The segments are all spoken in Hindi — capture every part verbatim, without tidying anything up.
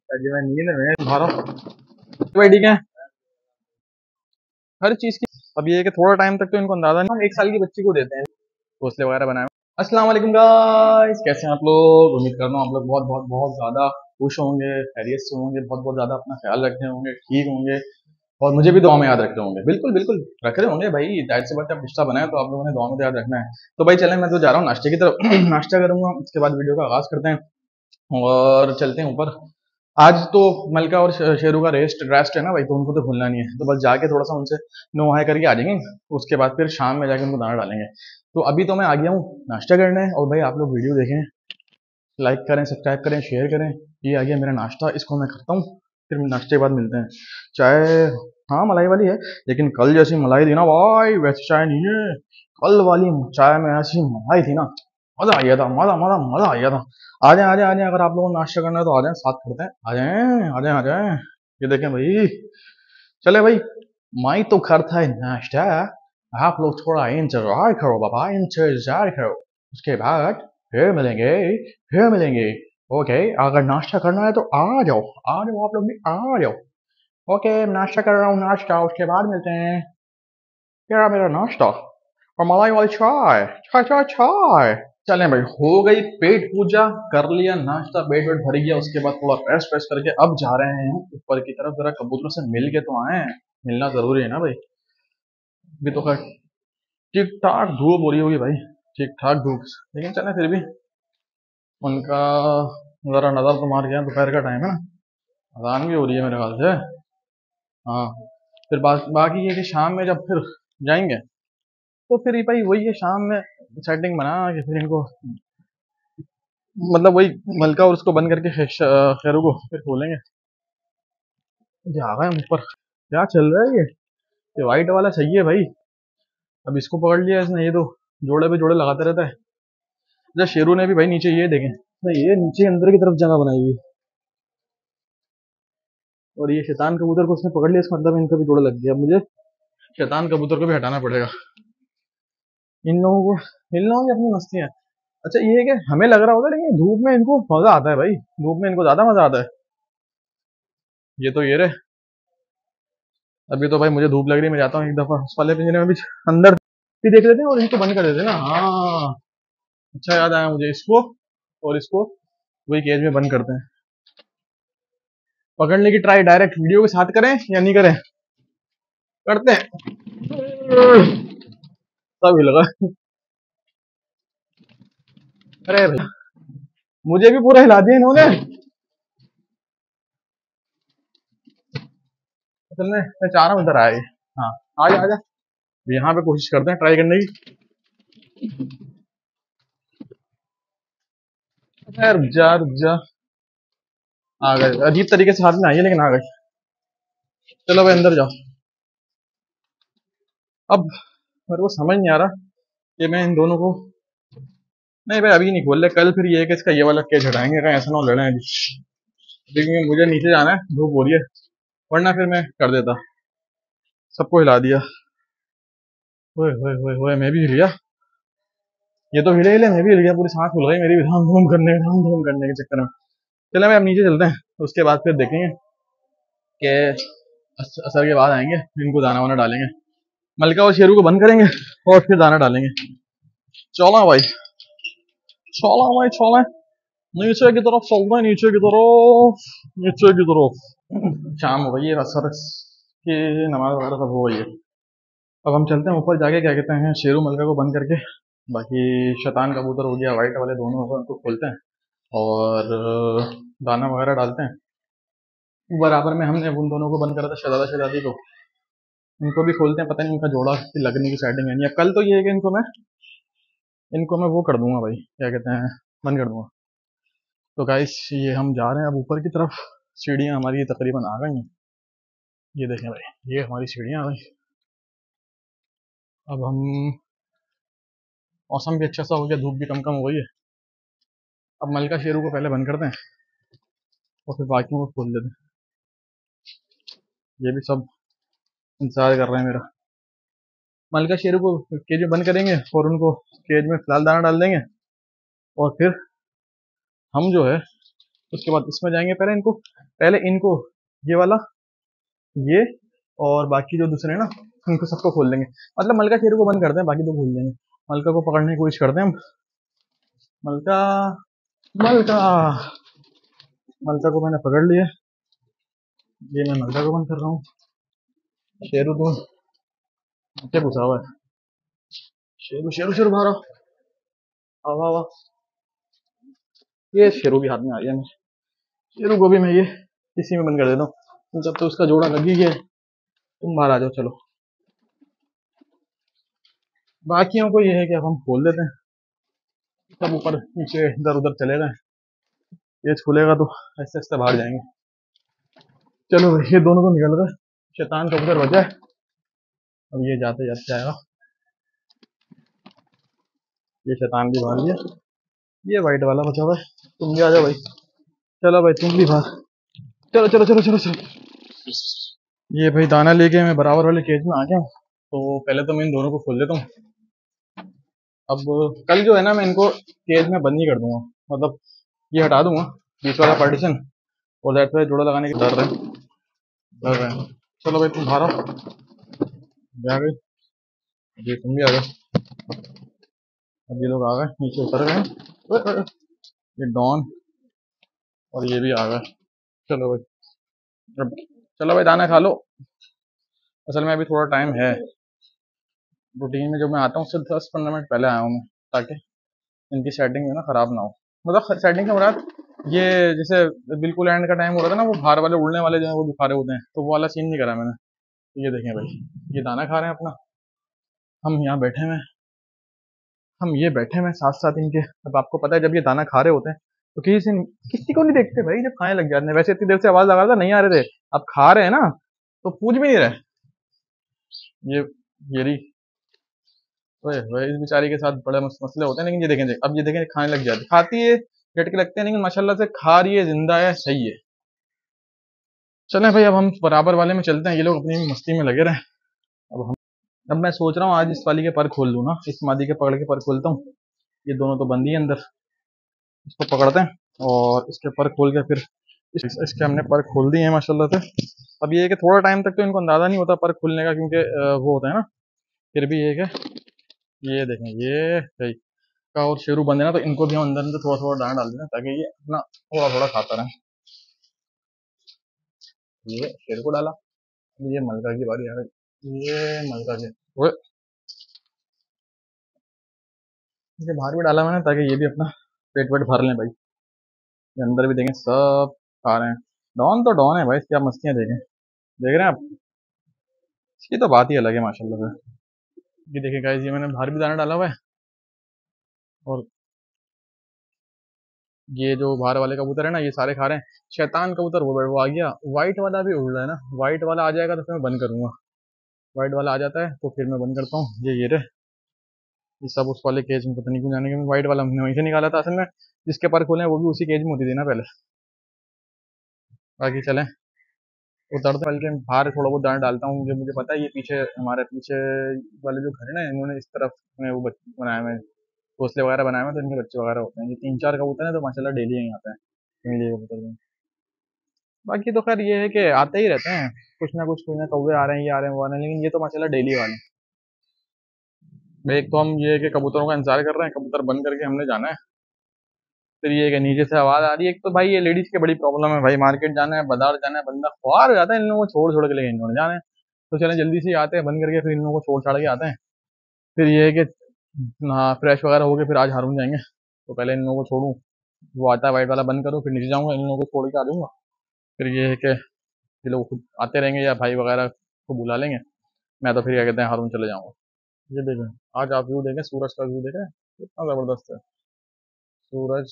जी मैं नींद में उठा रहा हूँ भाई। ठीक है, हर चीज की। अब ये है कि थोड़ा टाइम तक तो इनको अंदाजा नहीं, हम एक साल की बच्ची को देते हैं घोंसले वगैरह बनाए हुए। अस्सलाम वालेकुम गाइस, कैसे हैं आप लोग? उम्मीद करता हूँ आप लोग बहुत बहुत बहुत ज्यादा खुश होंगे, खैरियत से होंगे, बहुत बहुत ज्यादा अपना ख्याल रख रहे होंगे, ठीक होंगे, और मुझे भी दुआ में याद रखते होंगे। बिल्कुल बिल्कुल रख रहे होंगे भाई, जाहिर सी बात है, रिश्ता बनाया तो आप लोगों ने दुआ में तो याद रखना है। तो भाई चलें, मैं तो जा रहा हूँ नाश्ते की तरफ नाश्ता करूंगा, उसके बाद वीडियो का आगाज करते हैं और चलते हैं ऊपर। आज तो मलका और श- शेरू का रेस्ट रेस्ट है ना भाई, तो उनको तो भूलना नहीं है, तो बस जाके थोड़ा सा उनसे नो हाय करके आ जाएंगे। उसके बाद फिर शाम में जाके उनको दाना डालेंगे। तो अभी तो मैं आ गया हूँ नाश्ता करने, और भाई आप लोग वीडियो देखें, लाइक करें, सब्सक्राइब करें, शेयर करें। ये आ गया मेरा नाश्ता, इसको मैं करता हूँ, फिर नाश्ते के बाद मिलते हैं। चाय, हाँ मलाई वाली है, लेकिन कल जैसी मलाई थी ना भाई, वैसी चाय नहीं है। कल वाली चाय में ऐसी मलाई थी ना, मजा आ गया था, मजा मजा मजा आ गया था। आ जाए आ जाए आ जाए, अगर आप लोगों को नाश्ता करना है तो आ जाए, साथ करते हैं, आ जाए आ जाए आ जाए। ये देखें भाई, चले भाई, मैं तो करता है नाश्ता, आप लोग थोड़ा इंतजार करो बाबा, इंतजार करो, उसके बाद फिर मिलेंगे, फिर मिलेंगे। ओके, अगर नाश्ता करना है तो आ जाओ, आ जाओ आप लोग भी आ जाओ। ओके, नाश्ता कर रहा हूँ, नाश्ता, उसके बाद मिलते हैं। क्या मेरा नाश्ता और मलाई वाली चाय, चाय चाय चाय। चलें भाई, हो गई पेट पूजा, कर लिया नाश्ता, पेट वेट भर गया, उसके बाद थोड़ा रेस्ट वेस्ट करके अब जा रहे हैं हम ऊपर की तरफ, जरा कबूतरों से मिल के तो आए। मिलना जरूरी है ना भाई। अभी तो खैर ठीक ठाक धूप हो रही होगी भाई, ठीक ठाक धूप, लेकिन चलें फिर भी उनका जरा नजर तो मार गया, दोपहर का टाइम है ना, अजान भी हो रही है मेरे ख्याल से। हाँ, फिर बा, बाकी ये कि शाम में जब फिर जाएंगे, तो फिर ये भाई वही है, शाम में सेटिंग बना के फिर इनको, मतलब वही मलका और उसको बंद करके खे- खैरू को फिर खोलेंगे। ये आ गए हम ऊपर, क्या चल रहा है ये ये वाइट वाला सही है भाई। अब इसको पकड़ लिया इसने, ये तो जोड़े पे जोड़े लगाता रहता है। जब शेरू ने भी भाई नीचे ये देखें, तो ये नीचे अंदर की तरफ जगह बनाई हुई है, और ये शैतान कबूतर को उसने पकड़ लिया, इसका मतलब इनका भी जोड़ा लग गया। अब मुझे शैतान कबूतर को भी हटाना पड़ेगा। इन लोगों को, इन लोगों की अपनी मस्ती है। अच्छा ये है कि हमें लग रहा होगा, लेकिन धूप में इनको मजा आता है भाई, धूप में इनको ज्यादा मजा आता है। ये तो ये रहे, अभी तो भाई मुझे धूप लग रही है, मैं जाता हूँ एक दफा उस वाले पिंजरे में भी अंदर भी देख लेते हैं, और इनको बंद कर देते हैं ना। हाँ, अच्छा याद आया मुझे, इसको और इसको वही केज में बंद करते हैं। पकड़ने की ट्राई डायरेक्ट वीडियो के साथ करें या नहीं करें? करते हैं, तब लगा। अरे भाई, मुझे भी पूरा हिला दिया इन्होंने। असल में मैं चाह रहा हूँ इधर आए। हाँ, आ जा आ जा, यहाँ पे कोशिश करते हैं ट्राई करने की। यार जा रुक जा, आ गए, अजीब तरीके से हाथ में आई है लेकिन आ गए। चलो भाई अंदर जाओ। अब मेरे को समझ नहीं आ रहा कि मैं इन दोनों को, नहीं भाई अभी नहीं खोल रहे, कल फिर ये है कि इसका ये वाला केज हटाएंगे, कहीं ऐसा ना हो लड़े अभी। लेकिन मुझे नीचे जाना है, धूप हो रही है, वरना फिर मैं कर देता, सबको हिला दिया। ओए ओए ओए ओए, मैं भी हिल गया, ये तो हिले हिले, मैं भी हिल गया, पूरी सांस फूल गई मेरी भी, धाम धूम करने धाम धूम करने के चक्कर में। चले भाई अब नीचे चलते हैं, उसके बाद फिर देखेंगे कि अस- असर के बाद आएंगे, इनको दाना वाना डालेंगे, मलका और शेरू को बंद करेंगे, और फिर दाना डालेंगे। चौला भाई, चौला भाई चौला, नीचे की तरफ चलते हैं, नीचे की तरफ, नीचे की तरफ। शाम हो गई है, असर की नमाज वगैरह सब हो गई है। अब हम चलते हैं ऊपर जाके, क्या कहते हैं, शेरू मलका को बंद करके, बाकी शैतान कबूतर हो गया, वाइट वाले दोनों होगा, उनको खोलते हैं और दाना वगैरह डालते हैं। बराबर में हमने उन दोनों को बंद करा था, शहजादा शहजादी को, इनको भी खोलते हैं। पता नहीं इनका जोड़ा की लगने की सेटिंग है नहीं। अब कल तो ये है कि इनको मैं इनको मैं वो कर दूंगा भाई, क्या कहते हैं, बंद कर दूंगा। तो गाइस ये हम जा रहे हैं अब ऊपर की तरफ, सीढ़ियाँ हमारी तकरीबन आ गई हैं। ये देखें भाई, ये हमारी सीढ़ियाँ आ गई। अब हम, मौसम भी अच्छा सा हो गया, धूप भी कम कम हो गई है। अब मलका शेरू को पहले बंद करते हैं, और फिर बाकियों को खोल देते हैं। ये भी सब इंतजार कर रहे हैं मेरा। मलका शेरू को केज में बंद करेंगे, और उनको केज में फिलहाल दाना डाल देंगे, और फिर हम जो है उसके बाद इसमें जाएंगे, पहले इनको पहले इनको ये वाला, ये और बाकी जो दूसरे हैं ना, इनको सबको खोल देंगे। मतलब मलका शेरू को बंद करते हैं, बाकी तो खोल देंगे। मलका को पकड़ने की कोशिश करते हैं हम। मलका, मलका, मलका को मैंने पकड़ लिया। ये मैं मलका को बंद कर रहा हूँ। शेरू तो क्या घुसा हुआ है। शेरू शेरू शेरू बाहर आओ, आओ आओ आओ। ये शेरू भी हाथ में आ गया। मैं शेरू को भी मैं ये इसी में बंद कर देता हूँ, जब तो उसका जोड़ा लग ही गया है। तुम बाहर आ जाओ चलो। बाकियों को ये है कि अब हम खोल देते हैं, सब ऊपर नीचे इधर उधर चले गए। ये खुलेगा तो ऐसे ऐसे बाहर जाएंगे। चलो भाई, ये दोनों तो निकल गए, शैतान का उधर बचा है। अब ये जाते जाते जाएगा। ये शैतान भी बाहर गया, ये वाइट वाला बचा हुआ है। तुम भी आ जाओ भाई, चलो भाई तुम भी बाहर, चलो चलो चलो चलो चलो। ये भाई दाना लेके मैं बराबर वाले केज में आ गया हूँ। तो पहले तो मैं इन दोनों को खोल देता हूँ। अब कल जो है ना, मैं इनको केज में बंद नहीं कर दूंगा, मतलब ये हटा दूंगा बीच वाला पार्टीशन, और दैट पे जोड़ा लगाने के डर रहे डर रहे हैं। चलो भाई तुम बाहर आओ, जा गई जी, तुम भी आ गए। अब ये लोग आ गए, नीचे उतर गए। ओए, ओए, ओए, ये डॉन और ये भी आ गए। चलो भाई, अब चलो भाई दाना खा लो। असल में अभी थोड़ा टाइम है, रूटीन में जो मैं आता हूँ उससे दस पंद्रह मिनट पहले आया हूँ मैं, ताकि इनकी सेटिंग जो है ना खराब ना हो। मतलब सेटिंग से मुराद ये, जैसे बिल्कुल एंड का टाइम हो रहा था ना, वो बाहर वाले उड़ने वाले जो है वो दिखा रहे होते हैं, तो वो वाला सीन नहीं करा मैंने। तो ये देखें भाई, ये दाना खा रहे हैं अपना, हम यहाँ बैठे हुए हैं, हम ये बैठे हुए हैं साथ साथ इनके। अब आपको पता है जब ये दाना खा रहे होते हैं तो किसी से किसी को नहीं देखते भाई, जब खाने लग जाते हैं। वैसे इतनी देर से आवाज लगा रहा था, नहीं आ रहे थे, अब खा रहे हैं ना तो पूछ भी नहीं रहे। ये ये रही। ओए ओए, इस बेचारी के साथ बड़े मस, मसले होते हैं। लेकिन ये देखें देख, अब ये देखें खाने लग जाती, खाती है, झटके लगते हैं, लेकिन माशाल्लाह से खा रही है, जिंदा है, सही है। चलें भाई, अब हम बराबर वाले में चलते हैं, ये लोग अपनी मस्ती में लगे रहे। अब हम अब मैं सोच रहा हूँ आज इस वाली के पर खोल लूँ ना, इस मादी के पकड़ के पर खोलता हूँ। ये दोनों तो बंदी है अंदर, इसको पकड़ते हैं और इसके पर खोल के फिर इस, इसके हमने पर खोल दिए हैं माशाल्लाह से। अब ये है कि थोड़ा टाइम तक तो इनको अंदाजा नहीं होता पर खुलने का, क्योंकि अ, वो होता है ना, फिर भी ये है कि ये देखें, ये सही का और शेरू बंद है ना, तो इनको भी हम अंदर अंदर थोड़ा थोड़ा दाना डाल देना, ताकि ये अपना थोड़ा थोड़ा खाता रहे। ये शेरू को डाला, अब ये मलका की बारी आ गई। ये मलका के ओए, इनके बाहर भी डाला मैंने, ताकि ये भी अपना पेट वेट भर लें भाई। ये अंदर भी देखें, सब खा रहे हैं। डॉन तो डॉन है भाई, क्या मस्तियां देखें, देख रहे हैं आप, इसकी तो बात ही अलग है माशाल्लाह से। ये देखिए गाइस, ये मैंने बाहर भी दाना डाला हुआ है, और ये जो बाहर वाले कबूतर है ना, ये सारे खा रहे हैं। शैतान कबूतर वो वो आ गया, व्हाइट वाला भी उड़ रहा है ना, व्हाइट वाला आ जाएगा तो फिर मैं बंद करूंगा। व्हाइट वाला आ जाता है तो फिर मैं बंद करता हूँ। ये ये रहे, ये सब उस वाले केज में, पता नहीं क्यों जाने के व्हाइट वाला हमने वहीं से निकाला था। असल में जिसके पर खोले हैं वो भी उसी केज में होती थी ना पहले। बाकी चलें उतरते, बल्कि बाहर थोड़ा बहुत दाना डालता हूँ। मुझे मुझे पता है ये पीछे, हमारे पीछे वाले जो घर है ना, इन्होंने इस तरफ में वो बच- बनाए हुए हैं, घोंसले वगैरह बनाए हुए हैं, तो इनके बच्चे वगैरह होते हैं। ये तीन चार कबूतर हैं तो माशाल्लाह डेली यहीं आते हैं, इमली कबूतर में। बाकी तो खैर ये है कि आते ही रहते हैं, कुछ ना कुछ कुछ ना कौवे आ रहे हैं, ये आ रहे हैं, वो आ रहे हैं, लेकिन ये तो माशाल्लाह डेली वाले हैं। भाई एक तो हम ये है कि कबूतरों का इंतजार कर रहे हैं, कबूतर बंद करके हमने जाना है। फिर ये है कि नीचे से आवाज आ रही है। एक तो भाई ये लेडीज की बड़ी प्रॉब्लम है भाई, मार्केट जाना है, बाजार जाना है, बंदा ख्वार हो जाता है इन लोगों को छोड़ छोड़ के, लेकिन इन्होंने जाना है तो चले जल्दी से ही आते हैं बंद करके, फिर इन लोगों को छोड़ छाड़ के आते हैं। फिर ये है कि हाँ फ्रेश वगैरह हो गए, फिर आज हारून जाएंगे, तो पहले इन लोगों को छोड़ूं, वो आता है वाइट वाला बंद करो, फिर नीचे जाऊंगा, इन लोगों को छोड़ के आ जाऊंगा। फिर ये है कि ये लोग खुद आते रहेंगे या भाई वगैरह को बुला लेंगे, मैं तो फिर क्या कहते हैं हारून चले जाऊंगा। ये देखें, आज आप व्यू देखें, सूरज का व्यू देखें, कितना जबरदस्त है। सूरज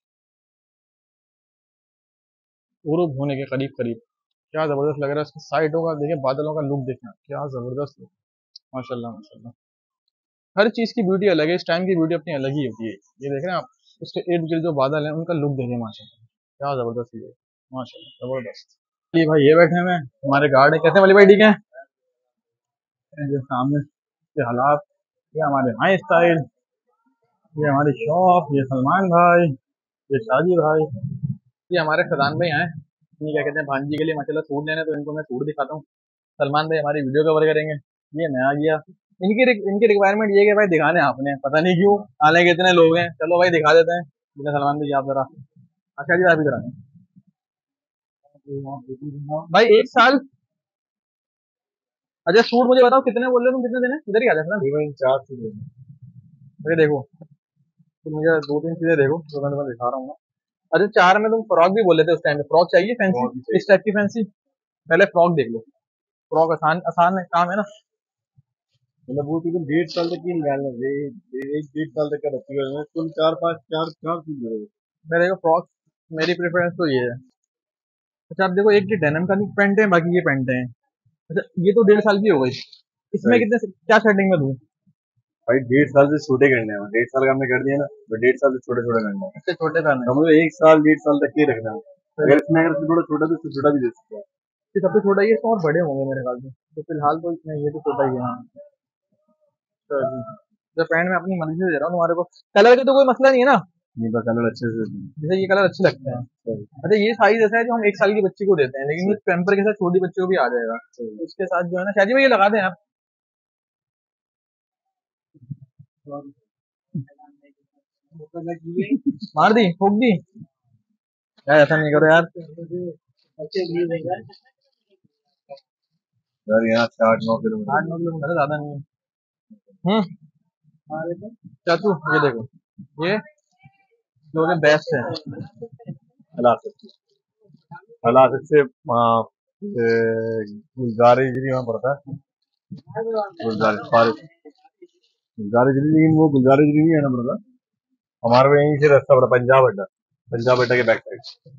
गुरूब होने के करीब करीब, क्या जबरदस्त लग रहा है। उसकी साइडों का देखें, बादलों का लुक देखें, क्या जबरदस्त लुक। माशाल्लाह माशाल्लाह, हर चीज की ब्यूटी अलग है, इस टाइम की ब्यूटी अपनी अलग ही होती है। ये देख रहे हैं आप, उसके इर्द गिर्द जो बादल हैं उनका लुक देखें, माशाल्लाह क्या जबरदस्त है, माशाल्लाह जबरदस्त। ये भाई ये बैठे हुए हैं हमारे गार्ड है, कैसे वाली भाई, ठीक है। ये सामने के हालात, ये हमारे हाई स्टाइल, ये हमारी शॉप, ये सलमान भाई, ये शादी भाई, ये हमारे खदान भाई आए, ये क्या कहते हैं भांजी के लिए माशाल्लाह सूट लेने, तो इनको मैं सूट दिखाता हूँ। सलमान भाई हमारी वीडियो कवर करेंगे। ये मैं आ गया। इनकी रिक- इनकी रिक्वायरमेंट ये है कि भाई दिखाने आपने, पता नहीं क्यों, हालांकि इतने लोग हैं, चलो भाई दिखा देते हैं। बिना सलमान भाई आप जरा, अच्छा जी आप इधर आए भाई। एक साल। अच्छा सूट मुझे बताओ कितने बोल रहे हो तुम, कितने देने, इधर ही आ जाए ना। तकरीबन चार सौ देना। ये देखो, तो मुझे दो तीन चीजें देखो जो मैं तुम्हें दिखा रहा हूँ। अच्छा चार में तुम फ्रॉक भी बोले थे उस टाइम पे, फ्रॉक चाहिए फैंसी, बहुत भी चाहिए। इस टाइप की फैंसी। पहले फ्रॉक देख लो। फ्रॉक आसान आसान है, काम है ना। मतलब वो तो डेढ़ साल तक ही निकालना है, एक एक डेढ़ साल तक का रखी हुई है, कुल चार पाँच चार चार चीज है। मैं देखो फ्रॉक, मेरी प्रेफरेंस तो ये है। अच्छा आप देखो, एक ये डेनिम का पैंट है, बाकी ये पैंट है। अच्छा ये तो डेढ़ साल की हो गई। इसमें सही। कितने क्या सेटिंग में दूं? भाई डेढ़ साल से छोटे करने हैं, डेढ़ साल का हमने कर दिया ना, तो डेढ़ साल से छोटे छोटे करना है। इससे छोटे करने हैं। समझो एक साल डेढ़ साल तक के ही रखना है। सही अगर है। इसमें अगर थोड़ा छोटा तो इससे छोटा भी दे सकते हैं। ये सबसे छोटा ये, इसमें और बड़े होंगे मेरे ख्याल से, तो फिलहाल तो इसमें ये तो छोटा ही है। हाँ अच्छा जी। तो पैंट मैं अपनी मर्जी से दे रहा हूँ तुम्हारे को। कलर का तो कोई मसला नहीं है ना। नहीं बस कलर अच्छे से देना। जैसे ये कलर अच्छे लगते हैं। सही। अच्छा ये साइज ऐसा है जो हम एक साल की बच्ची को देते हैं, लेकिन ये सही। पैम्पर के साथ छोटी बच्ची को भी आ जाएगा। सही। तो इसके साथ जो है ना, शादी में ये लगा दें आप। मार दी, ठोक दी यार, ऐसा नहीं करो यार। यार यहाँ से आठ नौ किलोमीटर आठ दूर। नौ किलोमीटर ज्यादा नहीं है। हम्म चाचू ये देखो, ये जो कि बेस्ट है। हला सकते हला सकते वहाँ गुलजारे जी वहाँ पड़ता है। गुलजारे फारिस गुलजारे जी, लेकिन वो गुलजारे जी नहीं है ना पड़ता हमारे को, यहीं से रास्ता पड़ा पंजाब अड्डा। पंजाब अड्डा के बैक साइड।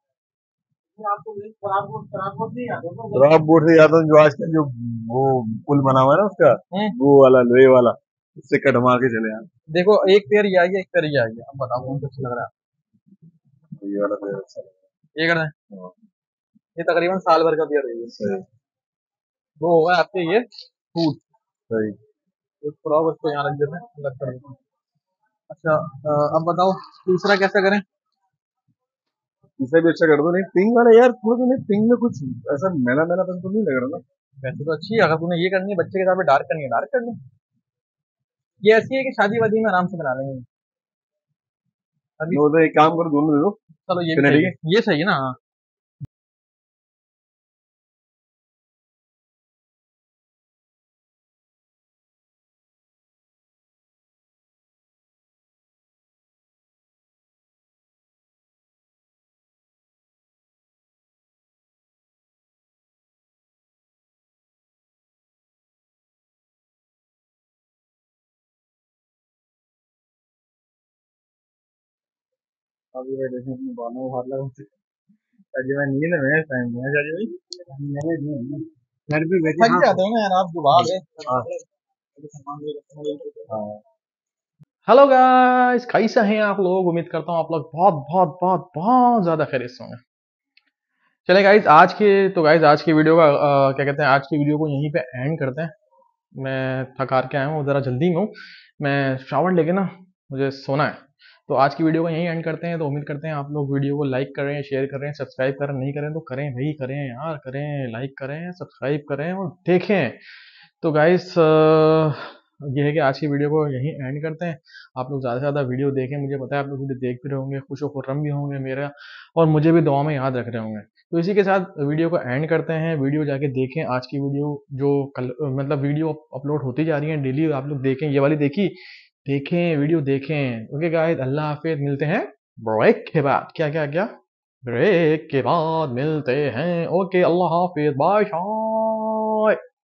खराब बोर्ड से याद है जो आजकल जो वो पुल बना हुआ है ना उसका, हम्म वो वाला लोहे वाला, उससे कट मार के चले यार। देखो एक पेयर ये आ गया, एक पेयर ये आ गया, अब बताओ कौन सा अच्छा लग रहा ये वाला तो अच्छा लगा। है। ये कर दें। हाँ, ये तकरीबन साल भर का पेयर है ये। सही। वो होगा आपके ये सूट। सही। एक फ्रॉक उसको यहाँ रख देते हैं, अलग कर देते हैं। अच्छा अ, अब बताओ तीसरा कैसे करें। इसे भी अच्छा कर दो। नहीं पिंक वाला यार, थोड़ा सा नहीं पिंक में कुछ ऐसा मैला मैलापन तो नहीं लग रहा ना। वैसे तो अच्छी है, अगर तूने ये करनी है बच्चे के हिसाब से, डार्क करनी है डार्क कर लो। ये ऐसी है कि शादी वादी में आराम से बना लेंगे। अभी वो तो एक काम करो, दोनों दे दो। चलो ये भी चलो सही ठीक है, है। ये सही है ना। हाँ अभी भाई देखो अपने बालों को हाथ लगा। शादी में नींद में है इस टाइम में, शादी भाई मैंने नहीं, घर पे बैठे थक हाँ। जाते हो ना यार आप, जुबान है। हाँ। हाँ। हेलो गाइस, कैसे हैं आप लोग? उम्मीद करता हूँ आप लोग बहुत बहुत बहुत बहुत ज्यादा खैरियत से होंगे। चले गाइस, आज के तो गाइस आज की वीडियो का अ, क्या कहते हैं, आज की वीडियो को यहीं पे एंड करते हैं। मैं थक हार के आया हूँ, ज़रा जल्दी में हूँ। मैं शावर लेके ना, मुझे सोना है। तो आज की वीडियो को यहीं एंड करते हैं। तो उम्मीद करते हैं आप लोग वीडियो को लाइक करें, शेयर करें, सब्सक्राइब करें। नहीं करें तो करें भाई, करें यार, करें, लाइक करें, सब्सक्राइब करें और देखें। तो गाइस ये है कि आज की वीडियो को यहीं एंड करते हैं। आप लोग ज़्यादा से ज़्यादा वीडियो देखें, मुझे पता है आप लोग वीडियो देख भी रहे होंगे, खुश व खुर्रम भी होंगे मेरा, और मुझे भी दुआ में याद रख रहे होंगे। तो इसी के साथ वीडियो को एंड करते हैं। वीडियो जाके देखें, आज की वीडियो जो कल मतलब वीडियो अपलोड होती जा रही है डेली, आप लोग देखें। ये वाली देखी, देखें वीडियो देखें। ओके गाइस, अल्लाह हाफिज, मिलते हैं ब्रेक के बाद। क्या क्या क्या ब्रेक के बाद मिलते हैं। ओके अल्लाह हाफिज, बाय।